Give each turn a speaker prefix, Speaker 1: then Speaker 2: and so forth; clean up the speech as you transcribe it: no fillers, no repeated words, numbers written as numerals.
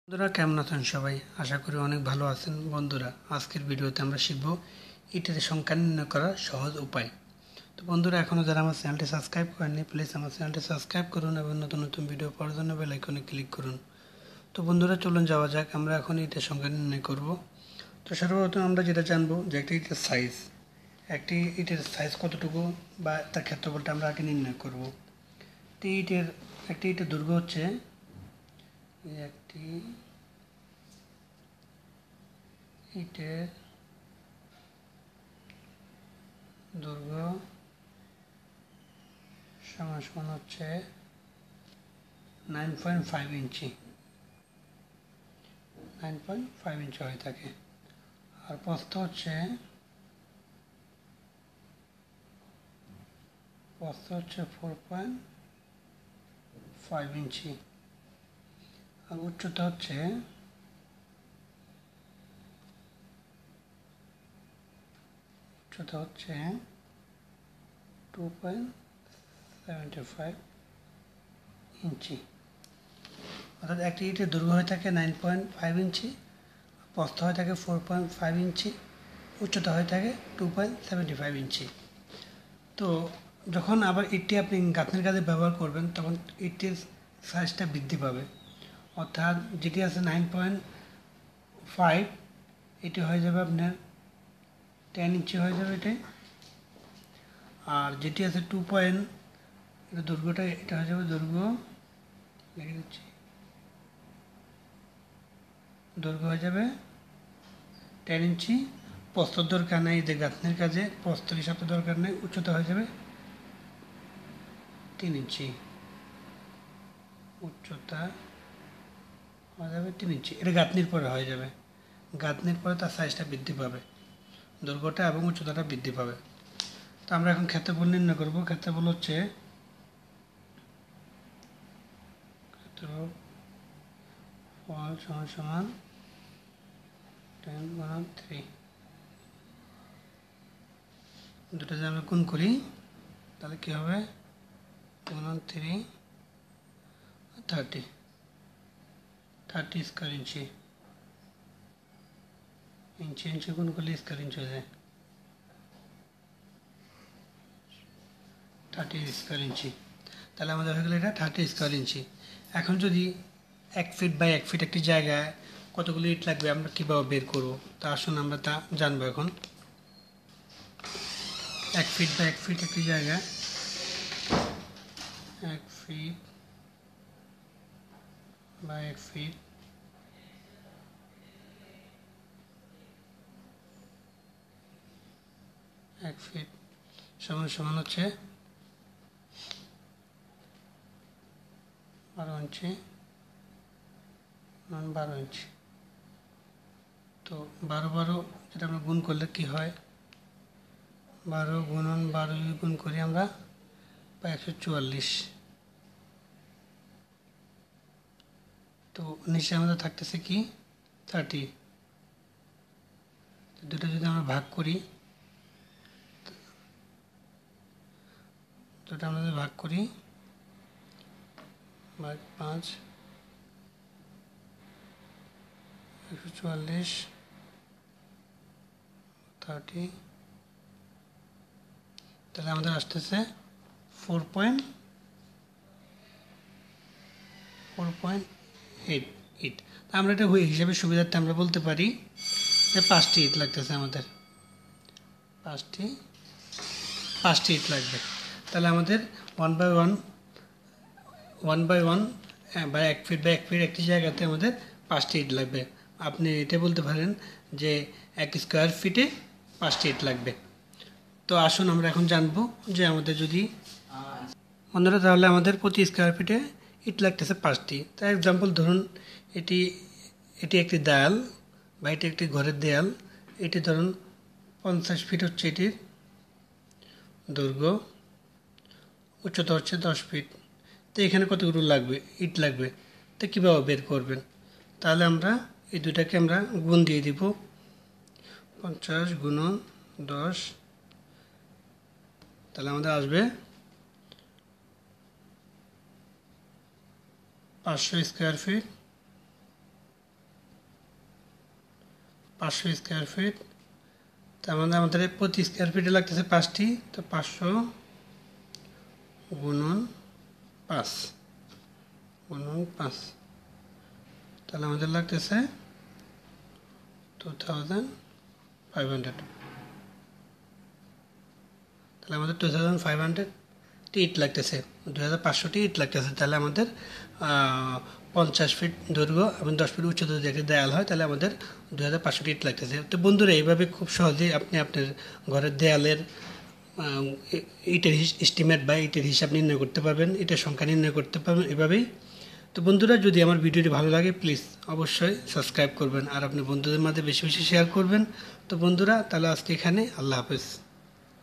Speaker 1: বন্ধুরা কেমন আছেন সবাই? আশা করি অনেক ভালো আছেন। বন্ধুরা আজকের ভিডিওতে আমরা শিখব ইটের সংখ্যা নির্ণয় করার সহজ উপায়। তো বন্ধুরা এখনও যারা আমার চ্যানেলটি সাবস্ক্রাইব করেননি প্লিজ আমার চ্যানেলটি সাবস্ক্রাইব করুন এবং নতুন নতুন ভিডিও পাওয়ার জন্য বেল আইকনে ক্লিক করুন। তো বন্ধুরা চলুন যাওয়া যাক, আমরা এখন ইটের সংখ্যা নির্ণয় করব। তো সর্বপ্রথম আমরা যেটা জানবো যে একটি ইটের সাইজ, একটি ইটের সাইজ কতটুকু বা তার ক্ষেত্রফলটা আমরা আগে নির্ণয় করব। তো একটি ইটের দৈর্ঘ্য হচ্ছে একটি ইটের দৈর্ঘ্য সমান হচ্ছে 9.5 ইঞ্চি, 9.5 ইঞ্চি হয়ে থাকে। আর প্রস্থ হচ্ছে 4.5 ইঞ্চি। আর উচ্চতা হচ্ছে 2.75 ইঞ্চি। অর্থাৎ একটি ইটের দৈর্ঘ্য হয়ে থাকে 9.5 ইঞ্চি, প্রস্থ হয়ে থাকে 4.5 ইঞ্চি, উচ্চতা হয়ে থাকে 2.75 ইঞ্চি। তো যখন আবার ইটটি আপনি গাঁথনির কাজে ব্যবহার করবেন তখন ইটটির সাইজটা বৃদ্ধি পাবে। অর্থাৎ যেটি আছে 9.5 এটি হয়ে যাবে আপনার 10 ইঞ্চি হয়ে যাবে এটাই। আর যেটি আছে 2 পয়েন্ট, এটা দৈর্ঘ্যটা এটা হয়ে যাবে দৈর্ঘ্য লিখে দিচ্ছি, দৈর্ঘ্য হয়ে যাবে 10 ইঞ্চি। প্রস্থর দরকার নেই, যে গাঁথনির কাজে প্রস্থের হিসাবে দরকার নেই। উচ্চতা হয়ে যাবে 3 ইঞ্চি, উচ্চতা হয়ে যাবে 3 ইঞ্চি। এটা গাঁথনির পরে হয়ে যাবে, গাঁথনির পরে তার সাইজটা বৃদ্ধি পাবে, দৈর্ঘ্যটা এবং উচ্চতাটা বৃদ্ধি পাবে। তো আমরা এখন ক্ষেত্রফল নির্ণয় করব। ক্ষেত্রফল হচ্ছে সমান 10/3। দুটো যদি আমরা গুণ করি তাহলে কী হবে? 10/3 30 স্কোয়ার ইঞ্চি। ইঞ্চি গুণ করলে স্কোয়ার ইঞ্চি হয়ে যায়, 30 স্কোয়ার ইঞ্চি। তাহলে আমাদের হয়ে গেলো এটা 30 স্কোয়ার ইঞ্চি। এখন যদি 1 ফিট বাই 1 ফিট একটি জায়গায় কতগুলো ইট লাগবে আমরা কীভাবে বের করবো, তা আসুন আমরা তা জানবো এখন। 1 ফিট বাই 1 ফিট একটি জায়গায় 1 ফিট বাই 1 ফিট সমান হচ্ছে 12 ইঞ্চি, 12 ইঞ্চি। তো 12 যেটা আমরা গুণ করলে কি হয়? 12 গুণন 12 গুণ করি আমরা পাই 144। তো নিচে আমাদের থাকতেছে কি 30। দুটো যদি আমরা ভাগ করি, দুটো আমাদের ভাগ করি 5, 144 30, তাহলে আমাদের আসতেছে 4.8। আমরা এটা হিসাবে সুবিধার্থে আমরা বলতে পারি যে 5টি ইট লাগতেছে আমাদের, 5টি ইট লাগবে। তাহলে আমাদের 1/1 বা 1 ফিট বাই 1 ফিট একটি জায়গাতে আমাদের 5টি ইট লাগবে। আপনি এটা বলতে পারেন যে 1 স্কোয়ার ফিটে 5টি ইট লাগবে। তো আসুন আমরা এখন জানবো যে আমাদের যদি বন্ধুরা তাহলে আমাদের প্রতি স্কোয়ার ফিটে ইট লাগতেছে 5টি। তাই এক্সাম্পল ধরুন এটি একটি দেয়াল বা এটি একটি ঘরের দেয়াল। এটি ধরুন 50 ফিট হচ্ছে এটির দৈর্ঘ্য, উচ্চতা হচ্ছে 10 ফিট। তো এখানে কতগুলো লাগবে ইট লাগবে, তো কীভাবে বের করবেন? তাহলে আমরা এই দুটাকে আমরা গুণ দিয়ে দিব, 50 গুণন 10, তাহলে আমাদের আসবে 500 স্কোয়ার ফিট 500 স্কোয়ার ফিট, তার মানে আমাদের প্রতি স্কোয়ার ফিটে লাগতেছে 5টি, তো 500 গুণন 5 গুণন 5, তাহলে আমাদের লাগতেছে 2500, তাহলে আমাদের 2500 ইট লাগতেছে, 2500টি ইট লাগতেছে। তাহলে আমাদের 50 ফিট দৈর্ঘ্য এবং 10 ফিট উচ্চতা যদি দেয়াল হয় তাহলে আমাদের 2500টি ইট লাগতেছে। তো বন্ধুরা, এইভাবে খুব সহজেই আপনি আপনার ঘরের দেয়ালের ইটের এস্টিমেট বা ইটের হিসাব নির্ণয় করতে পারবেন, ইটের সংখ্যা নির্ণয় করতে পারবেন এভাবেই। তো বন্ধুরা, যদি আমার ভিডিওটি ভালো লাগে প্লিজ অবশ্যই সাবস্ক্রাইব করবেন আর আপনি বন্ধুদের মাঝে বেশি বেশি শেয়ার করবেন। তো বন্ধুরা, তাহলে আজকে এখানে, আল্লাহ হাফেজ।